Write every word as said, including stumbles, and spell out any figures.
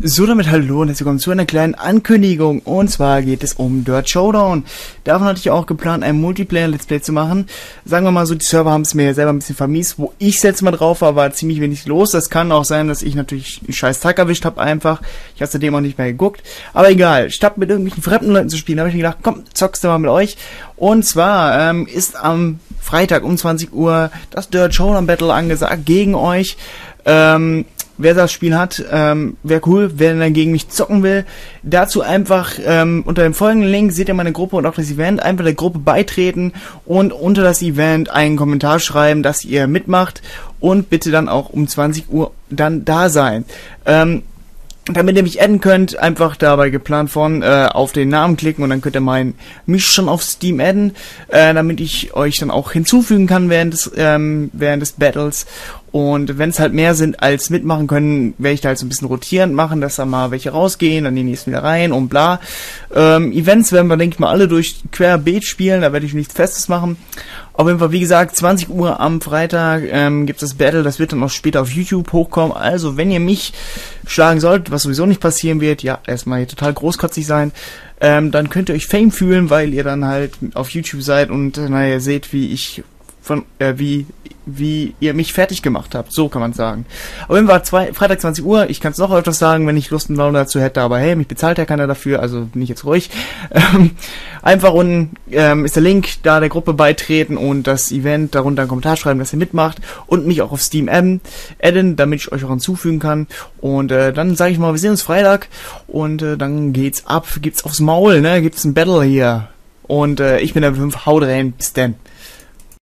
So, damit hallo und herzlich willkommen zu einer kleinen Ankündigung. Und zwar geht es um Dirt Showdown. Davon hatte ich auch geplant, ein Multiplayer-Let's Play zu machen. Sagen wir mal so, die Server haben es mir selber ein bisschen vermiest. Wo ich jetzt mal drauf war, war ziemlich wenig los. Das kann auch sein, dass ich natürlich einen scheiß Tag erwischt habe einfach. Ich habe seitdem auch nicht mehr geguckt. Aber egal, statt mit irgendwelchen fremden Leuten zu spielen, habe ich mir gedacht, komm, zockst du mal mit euch. Und zwar ähm, ist am Freitag um zwanzig Uhr das Dirt Showdown Battle angesagt gegen euch. Ähm... Wer das Spiel hat, ähm, wäre cool, wer dann gegen mich zocken will. Dazu einfach ähm, unter dem folgenden Link seht ihr meine Gruppe und auch das Event. Einfach der Gruppe beitreten und unter das Event einen Kommentar schreiben, dass ihr mitmacht und bitte dann auch um zwanzig Uhr dann da sein. Ähm, Damit ihr mich adden könnt, einfach dabei geplant von äh, auf den Namen klicken und dann könnt ihr mein, mich schon auf Steam adden, äh, damit ich euch dann auch hinzufügen kann während des, ähm, während des Battles. Und wenn es halt mehr sind als mitmachen können, werde ich da halt so ein bisschen rotierend machen, dass da mal welche rausgehen, dann die nächsten wieder rein und bla. Ähm, Events werden wir, denke ich mal, alle durch querbeet spielen, da werde ich nichts Festes machen. Auf jeden Fall, wie gesagt, zwanzig Uhr am Freitag ähm, gibt es das Battle, das wird dann auch später auf YouTube hochkommen. Also, wenn ihr mich schlagen sollt, was sowieso nicht passieren wird, ja, erstmal hier total großkotzig sein, ähm, dann könnt ihr euch Fame fühlen, weil ihr dann halt auf YouTube seid und, äh, naja, seht, wie ich von, äh, wie, wie ihr mich fertig gemacht habt, so kann man sagen. Auf jeden Fall zwei, Freitag zwanzig Uhr, ich kann es noch öfters sagen, wenn ich Lust und Laune dazu hätte, aber hey, mich bezahlt ja keiner dafür, also bin ich jetzt ruhig. Ähm, einfach unten ähm, ist der Link, da der Gruppe beitreten und das Event, darunter einen Kommentar schreiben, dass ihr mitmacht und mich auch auf Steam adden, adden damit ich euch auch hinzufügen kann. Und äh, dann sage ich mal, wir sehen uns Freitag und äh, dann geht's ab, gibt's aufs Maul, ne, gibt's ein Battle hier. Und äh, ich bin der fünf, haut rein, bis dann.